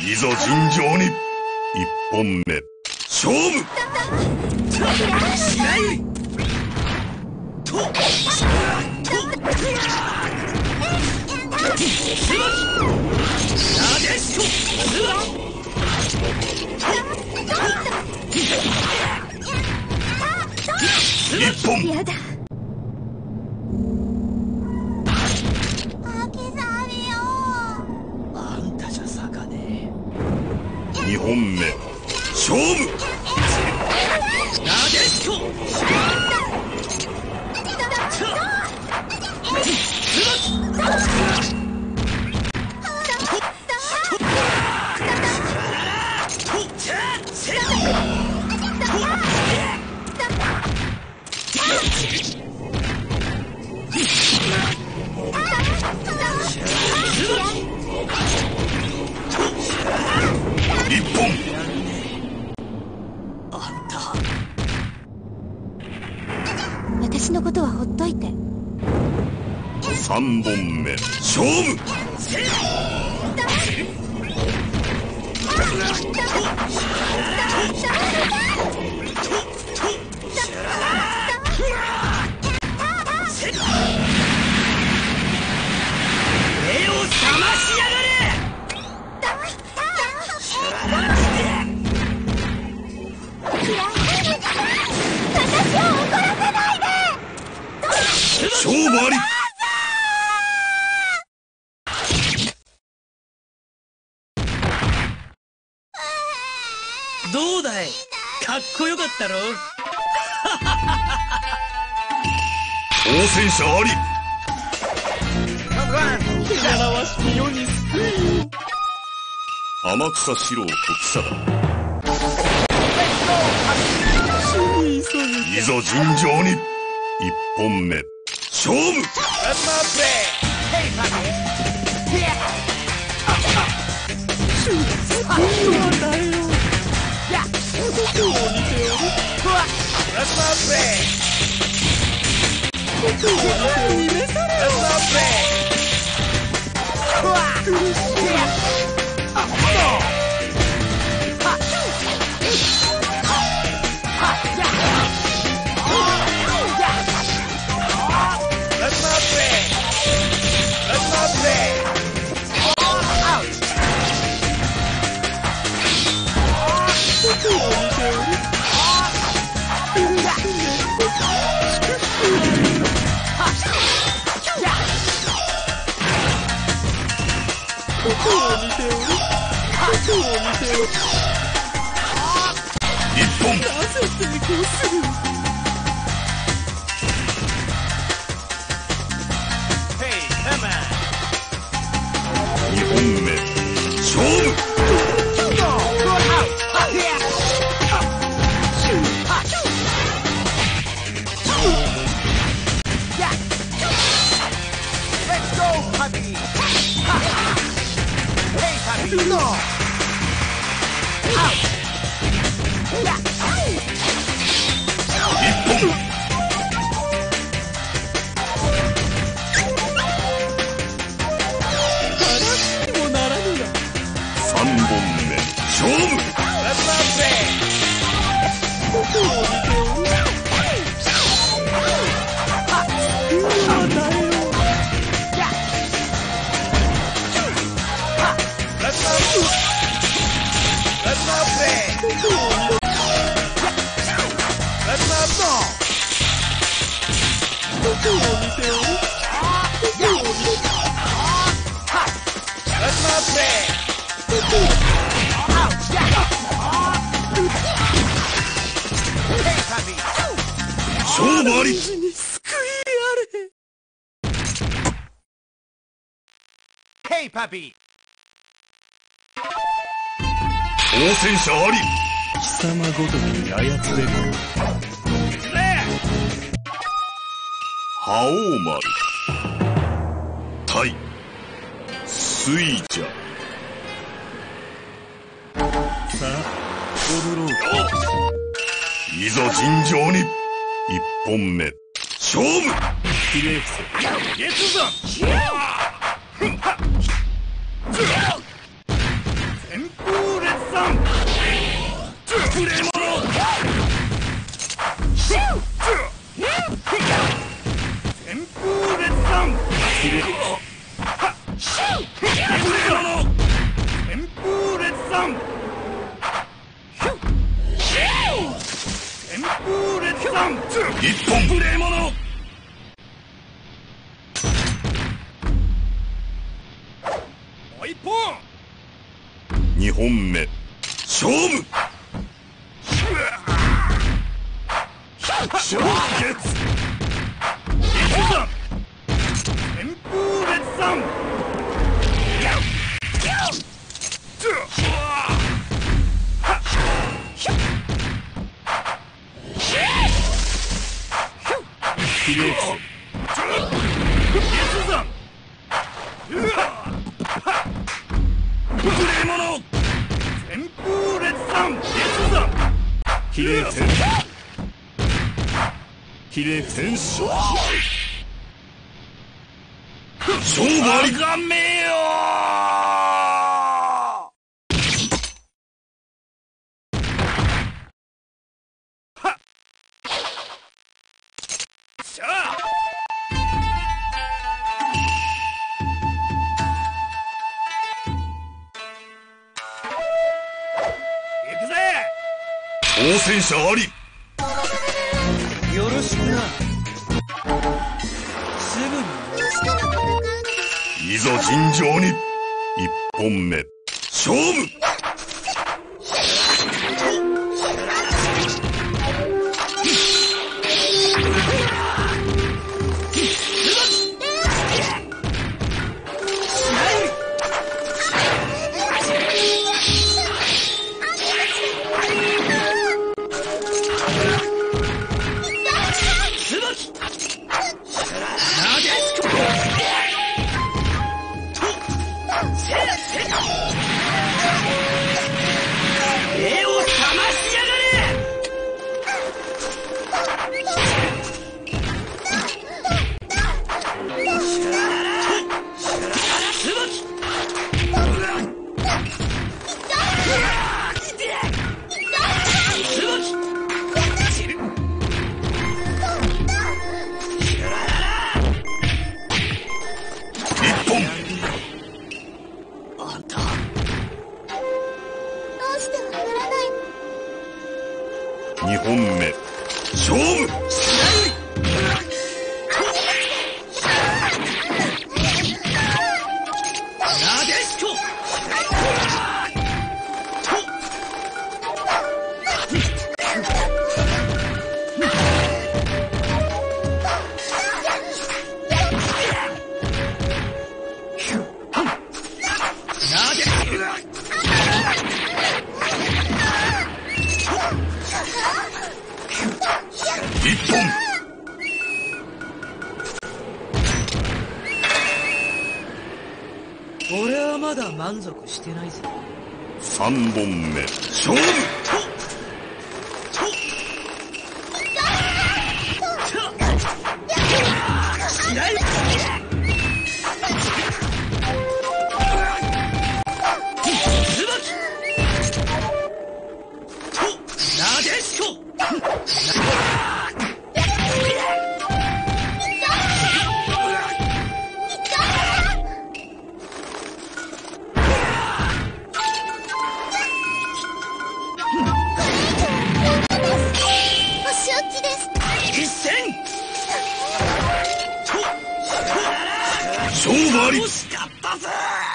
いざ尋常に。一本目勝負。一本。 やだ。 あんたじゃ咲かねえ。 二本目勝負。 なでしこ。 一本。 あんた私のことはほっといて。 三本目勝負。 目を覚ましやがれ。 勝負あり。 どうだい、かっこよかったろ。 挑戦者あり。 習わしき世に救いを。 天草四郎と記者だ。いざ尋常に。一本目勝負。一本。二本目勝負。三本目勝負。勝負あり。 Hey, puppy! 挑戦者あり。 貴様ごときに操れる。 覇王丸対水者。 さあ踊ろうか。 いざ尋常に。一本目勝負。 ひれ伏せ。月山。前方一本。 2本目勝負。衝撃旋風裂散。 比例伏旋風裂散。 比例伏比例伏勝負あり。 がめよしゃあ行くぜ。当選者あり。 よろしくな。すぐにどうしても戦うのですいざ尋常に。1本目勝負。2本目勝負。1本。 俺はまだ満足してないぜ。 3本目勝負。勝負あり。惜しかったぜ。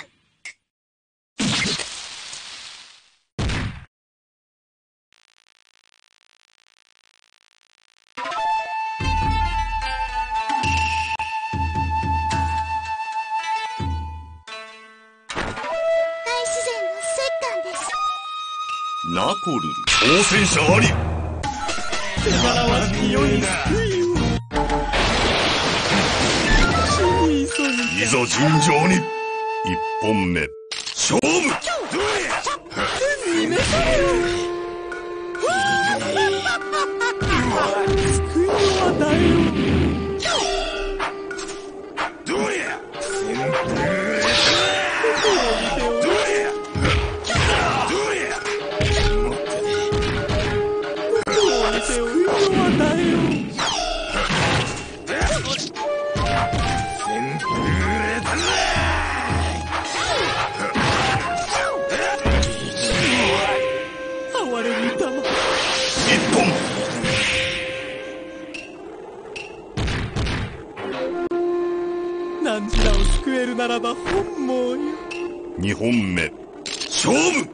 大自然の石棺です。 ナコルル当選者あり。 力は強いな。 いざ尋常に。1本目勝負。 救いを与えよ。 どうや。 汝らを救えるならば本望よ。 2本目勝負。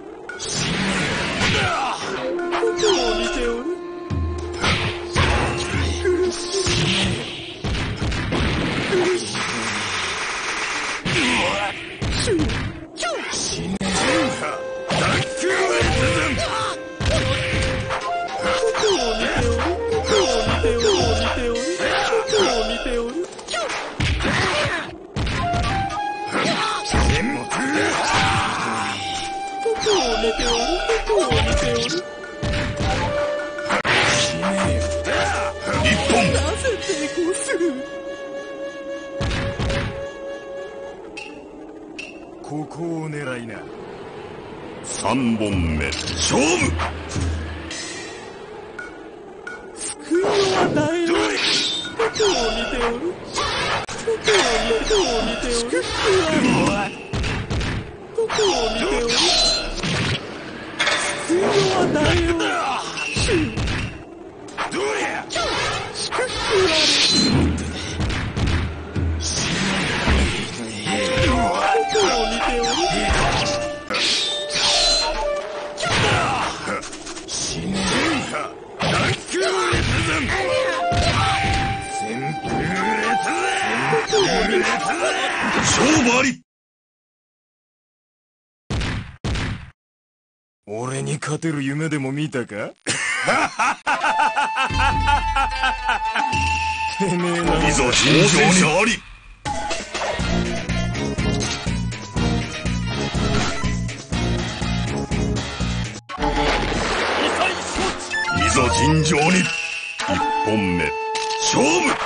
どう見ておる。 ここを狙いな。 3本目勝負。 救いのはないの。どこを見ておる。どこを見ておる。どこを見ておる。救いのはないの。 どれや。 救ってやる。どこを見ておる。 死ねんか。ダンクーレツズン。旋風列勝負あり。 俺に勝てる夢でも見たか。てめえな。 いざ尋常者あり。いざ尋常に。1本目勝負。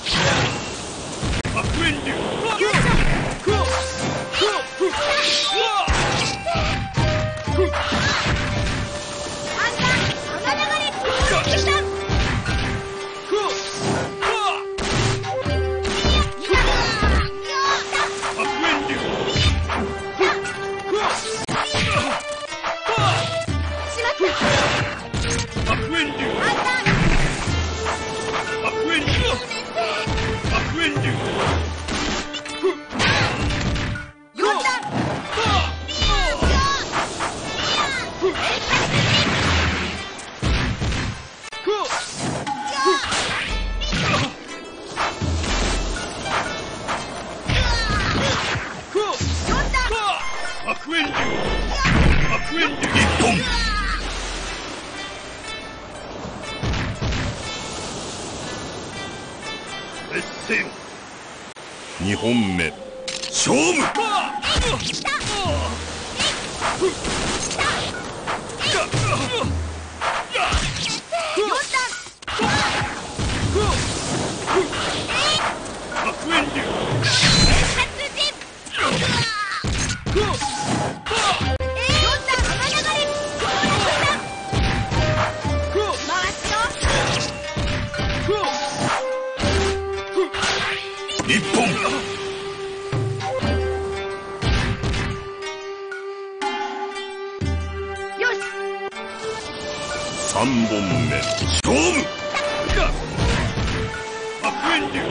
悪縁流。2本目勝負。一本。3本目勝負。悪縁流。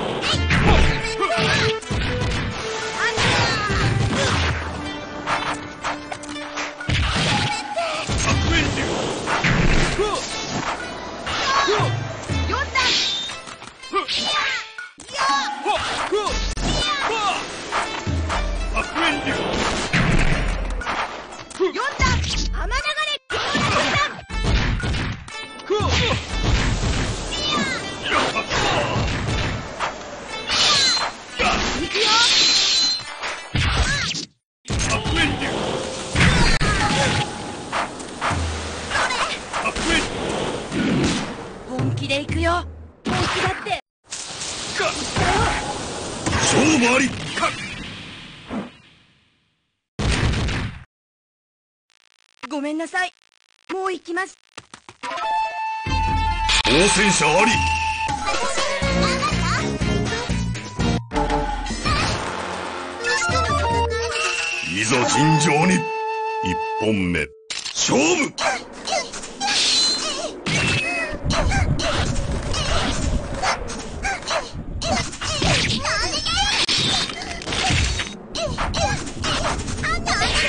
本気で行くよ。本気だって。 勝負あり。 ごめんなさい。もう行きます。 挑戦者あり。いざ尋常に。1本目勝負。 あんた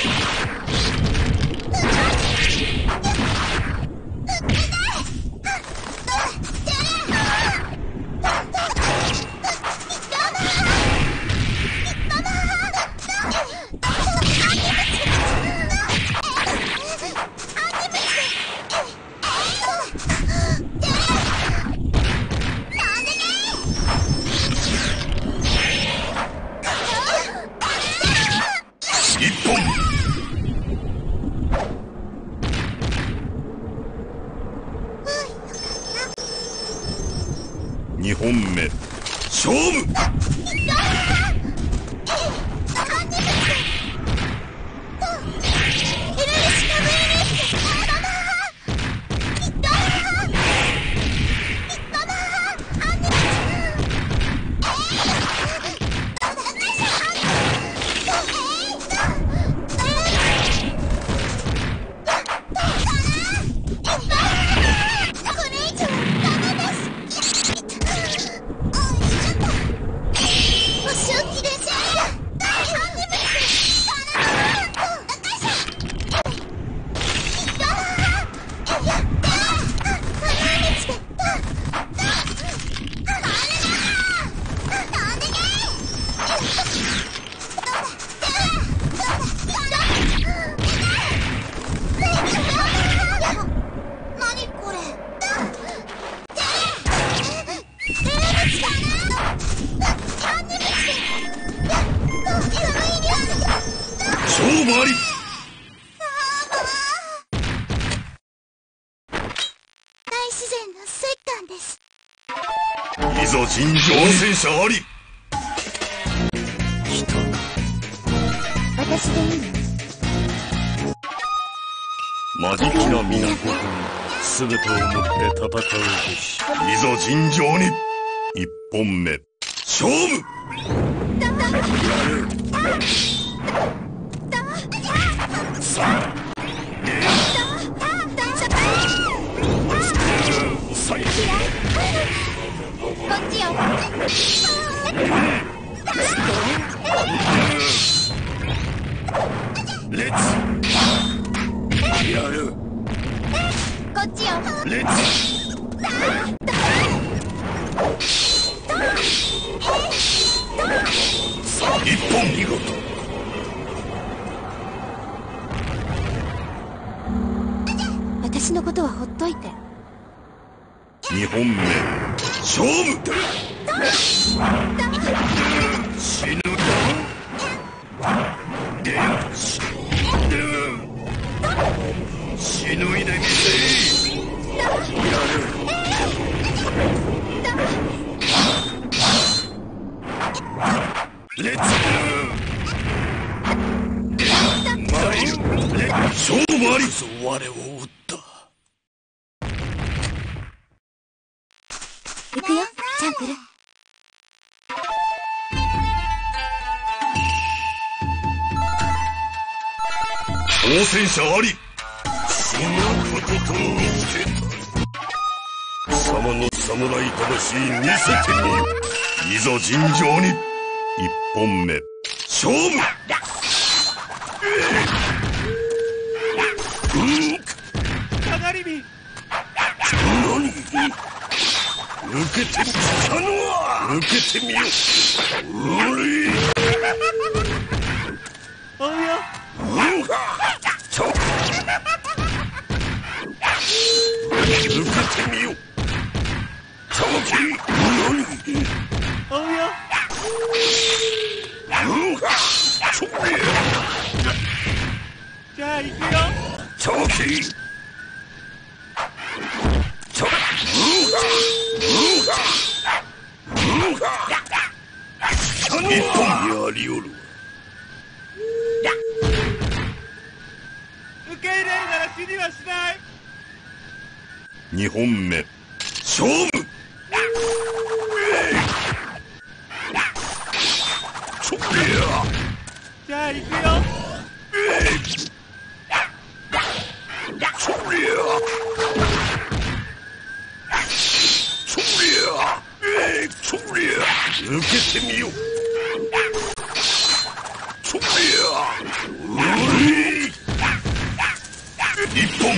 本目勝負。いざ尋常戦車あり。 私でいいの？ マジキな皆全てをもって戦うべし。 いざ尋常に一本目勝負。 こっちよ。 レッツやる。 こっちよ。 レッツ一本見事。 私のことはほっといて。 二本目勝負。死ぬ死ぬいでみせ。レッツ勝負あり。我を撃った。 行くよ、チャンプル。 挑戦者あり。そんなことと見つけた。貴様の侍魂見せてみよ。いざ尋常に一本目勝負。 かがり火。 何受けてみたのは受けてみよ。 おうよ。 受けてみよ。たまき何おうよ。じゃあ行くよ。 たまき一本やりおる。 受け入れるなら死にはしない。 二本目勝負。 じゃあ行くよ。 受けてみよ。一本。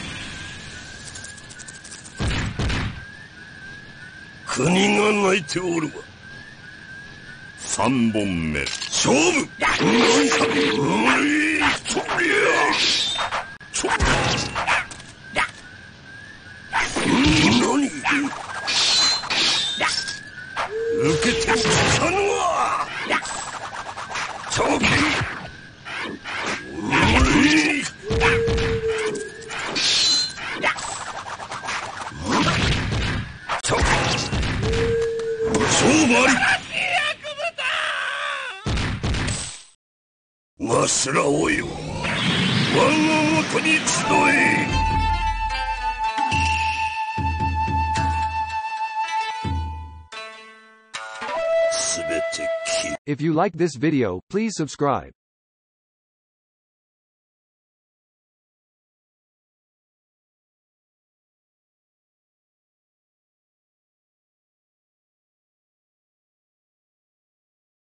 国が泣いておるわ。三本目勝負。何受けてきたのはチョキ。 あり。マスラオよ、我が元に集え。すべて消え。 If you like this video, please subscribe.